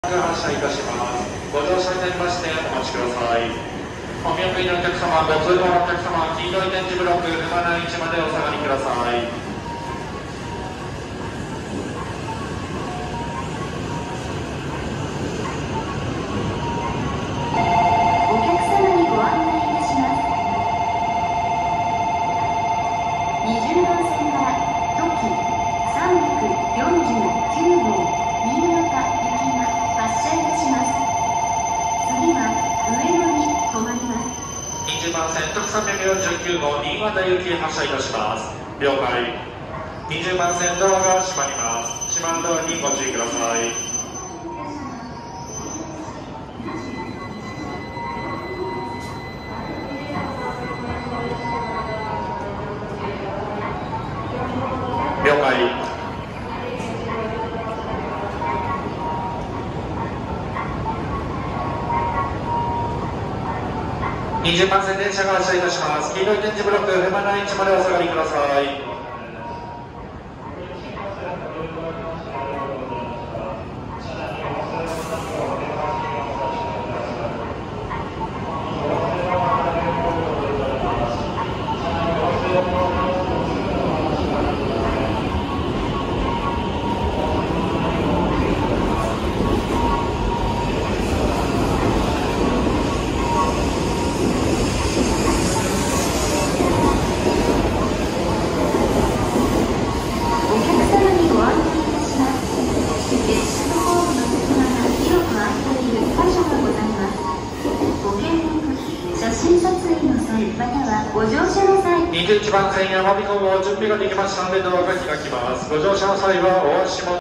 発車いたします。ご乗車になりましてお待ちください。お見送りのお客様、ご通行のお客様、黄色い点字ブロック、沼の位置までお下がりください。 20番線から特急349号新潟行きが発車いたします。次は上野に停まります。 20番線特349号新潟行き発車いたします。了解。20番線ドアが閉まります。閉まるドアにご注意ください。了解。20番線電車が発車いたします。黄色い点字ブロック、沼の位置までお下がりください。21番線やまびこ号準備ができましたのでドアが開きます。ご乗車の際はお足元